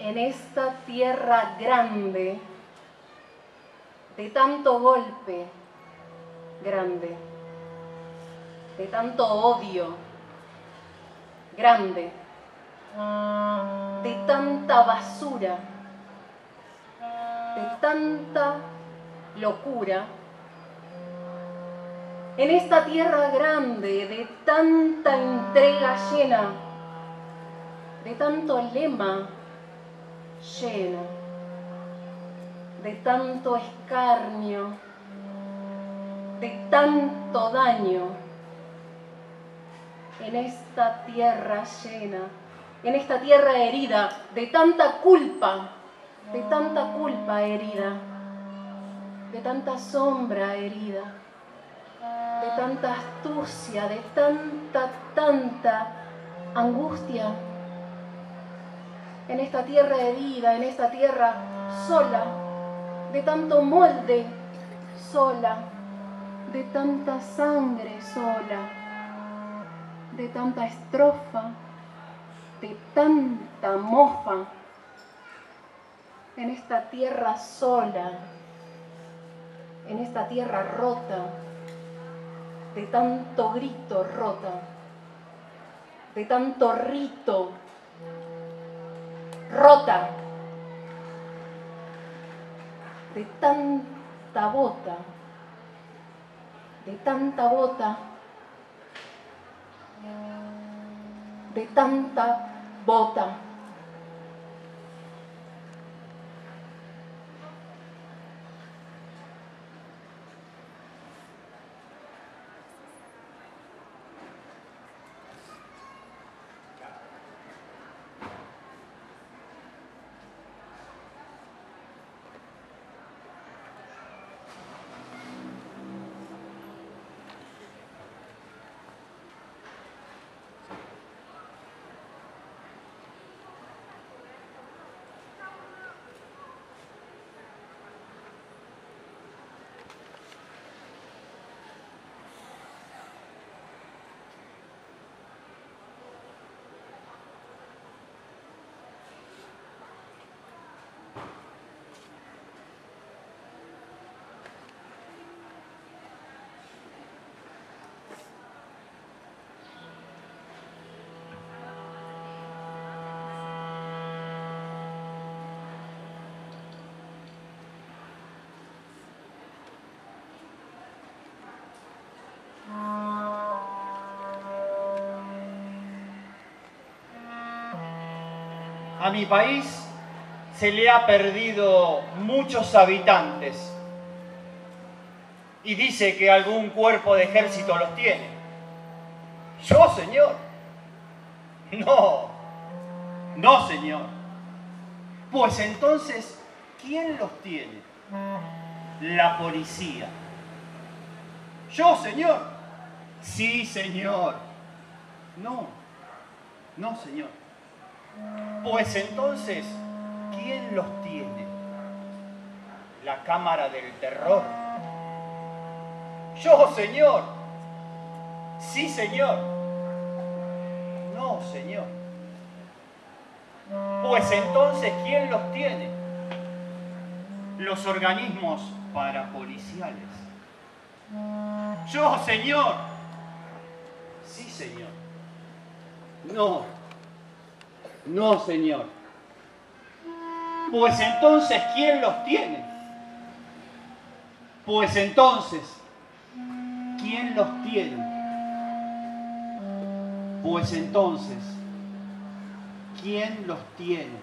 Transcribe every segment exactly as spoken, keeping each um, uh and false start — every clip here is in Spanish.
en esta tierra grande, de tanto golpe grande, de tanto odio grande, de tanta basura, de tanta locura, en esta tierra grande, de tanta entrega llena, de tanto lema lleno, de tanto escarnio, de tanto daño, en esta tierra llena, en esta tierra herida, de tanta culpa, de tanta culpa herida, de tanta sombra herida, de tanta astucia, de tanta, tanta angustia, en esta tierra herida, en esta tierra sola, de tanto molde sola, de tanta sangre sola, de tanta estrofa, de tanta mofa, en esta tierra sola, en esta tierra rota, de tanto grito rota, de tanto rito rota, de tanta bota, de tanta bota, de tanta bota. A mi país se le ha perdido muchos habitantes y dice que algún cuerpo de ejército los tiene. ¿Yo, señor? No, no, señor. Pues entonces, ¿quién los tiene? La policía. ¿Yo, señor? Sí, señor. No, no, señor. Pues entonces, ¿quién los tiene? La Cámara del Terror. Yo, señor. Sí, señor. No, señor. Pues entonces, ¿quién los tiene? Los organismos parapoliciales. Yo, señor. Sí, señor. No. No, señor. Pues entonces, ¿quién los tiene? Pues entonces, ¿quién los tiene? Pues entonces, ¿quién los tiene?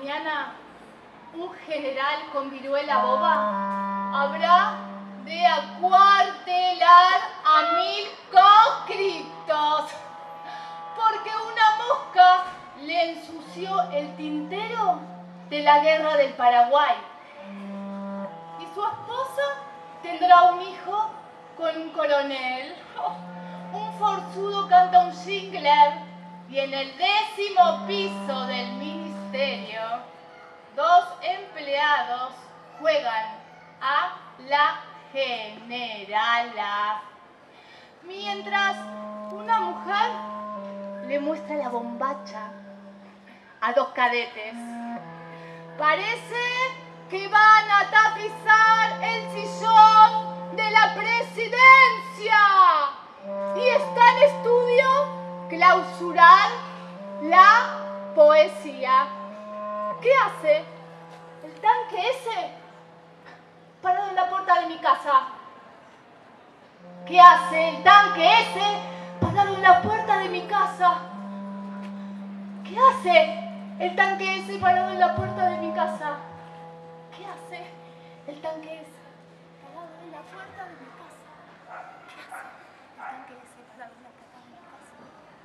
mañana un general con viruela boba habrá de acuartelar a mil conscriptos porque una mosca le ensució el tintero de la guerra del Paraguay. Y su esposa tendrá un hijo con un coronel. Oh, un forzudo canta un jingler y en el décimo piso del ministerio dos empleados juegan a la generala. Mientras una mujer le muestra la bombacha a dos cadetes. Parece que van a tapizar el sillón de la presidencia y está en estudio clausurar la poesía. ¿Qué hace el tanque ese parado en la puerta de mi casa? ¿Qué hace el tanque ese parado en la puerta de mi casa? ¿Qué hace el tanque ese parado en la puerta de mi casa? ¿Qué hace el tanque ese parado en la puerta de mi casa? ¿Qué hace el tanque ese parado en la puerta de mi casa?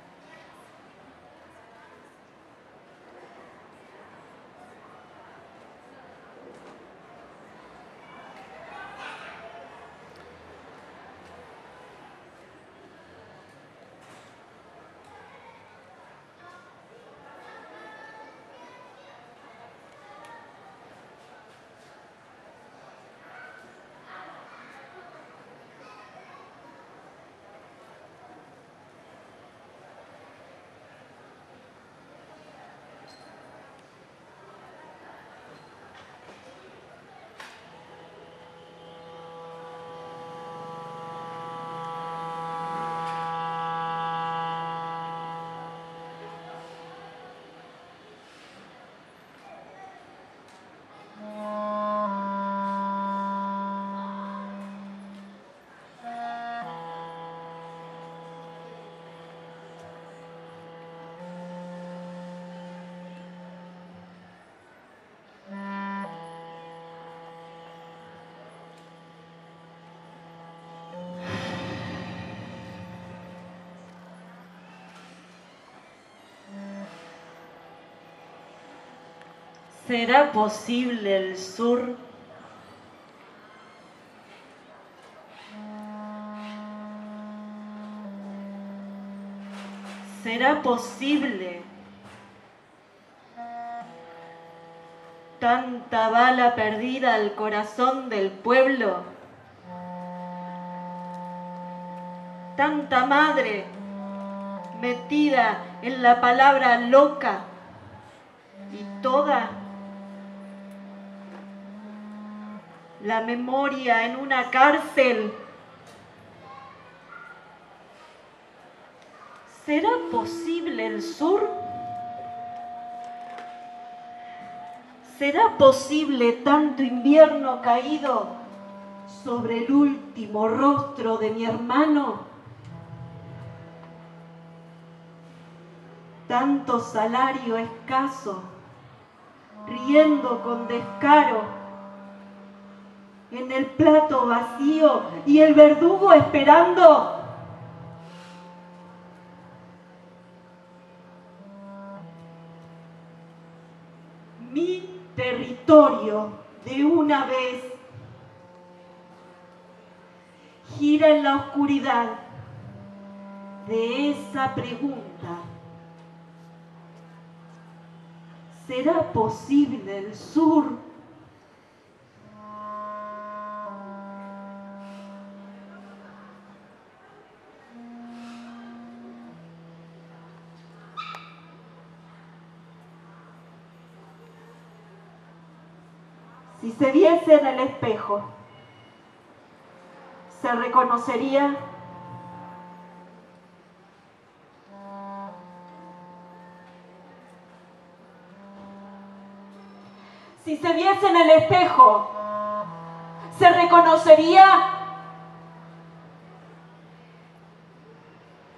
¿Será posible el sur? ¿Será posible tanta bala perdida al corazón del pueblo? Tanta madre metida en la palabra loca y toda la memoria en una cárcel. ¿Será posible el sur? ¿Será posible tanto invierno caído sobre el último rostro de mi hermano? Tanto salario escaso, riendo con descaro, en el plato vacío y el verdugo esperando. Mi territorio de una vez gira en la oscuridad de esa pregunta. ¿Será posible el sur? Si se viese en el espejo, ¿se reconocería? Si se viese en el espejo, ¿se reconocería?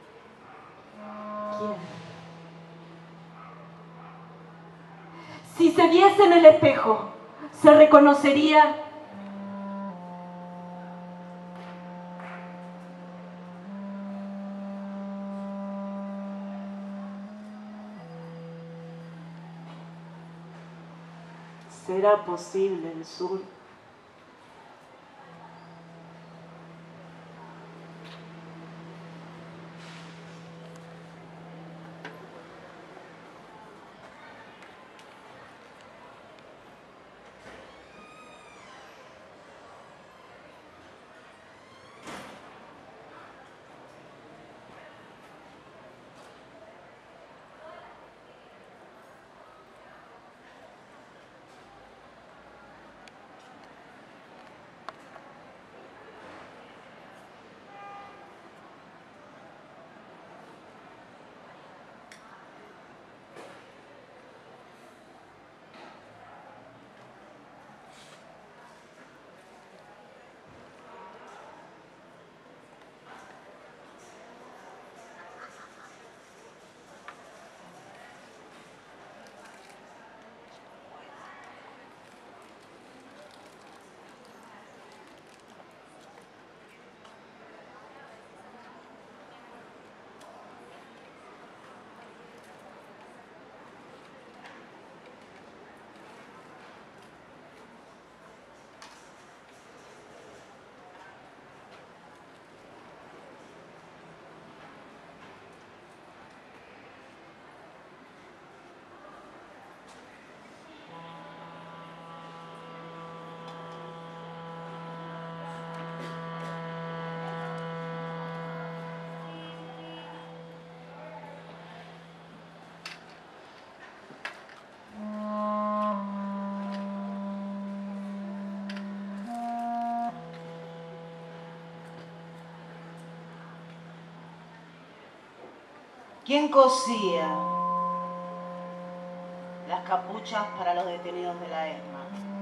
¿Quién? Si Si se viese en el espejo, se reconocería. ¿Será posible el sur? ¿Quién cosía las capuchas para los detenidos de la ESMA?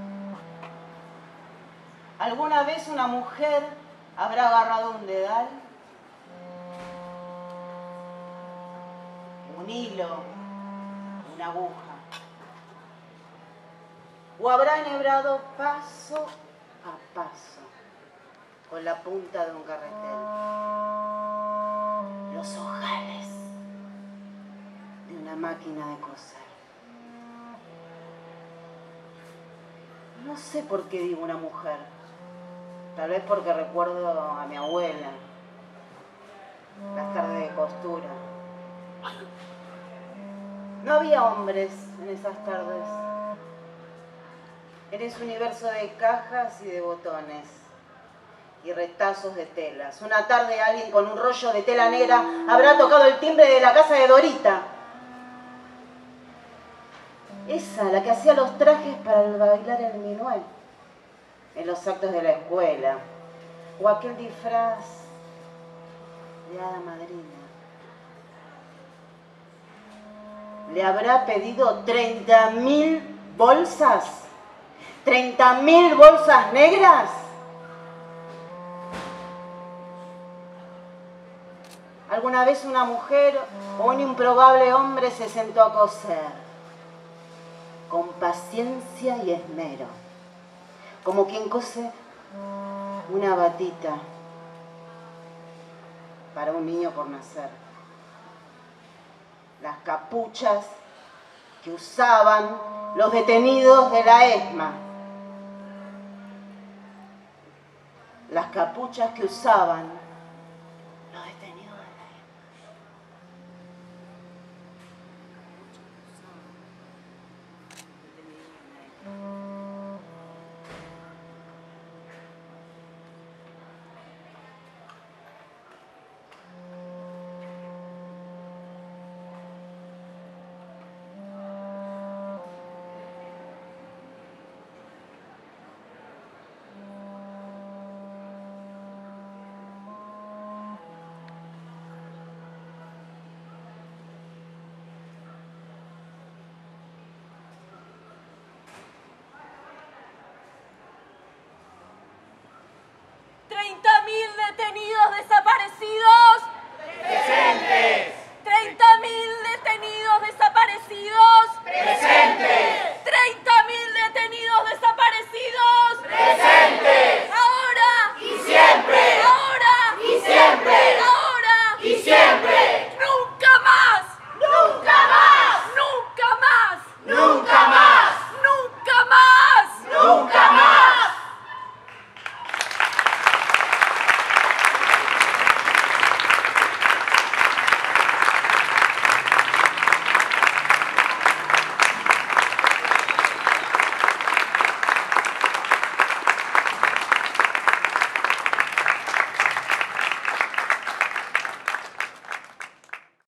¿Alguna vez una mujer habrá agarrado un dedal, un hilo, una aguja? ¿O habrá enhebrado paso a paso con la punta de un carretel los ojales de una máquina de coser? No sé por qué digo una mujer. Tal vez porque recuerdo a mi abuela, las tardes de costura. No había hombres en esas tardes. En ese universo de cajas y de botones y retazos de telas. Una tarde alguien con un rollo de tela negra habrá tocado el timbre de la casa de Dorita. Esa, la que hacía los trajes para bailar el minué en los actos de la escuela. O aquel disfraz de hada madrina. ¿Le habrá pedido treinta mil bolsas? ¿treinta mil bolsas negras? ¿Alguna vez una mujer o un improbable hombre se sentó a coser con paciencia y esmero, como quien cose una batita para un niño por nacer? Las capuchas que usaban los detenidos de la ESMA. Las capuchas que usaban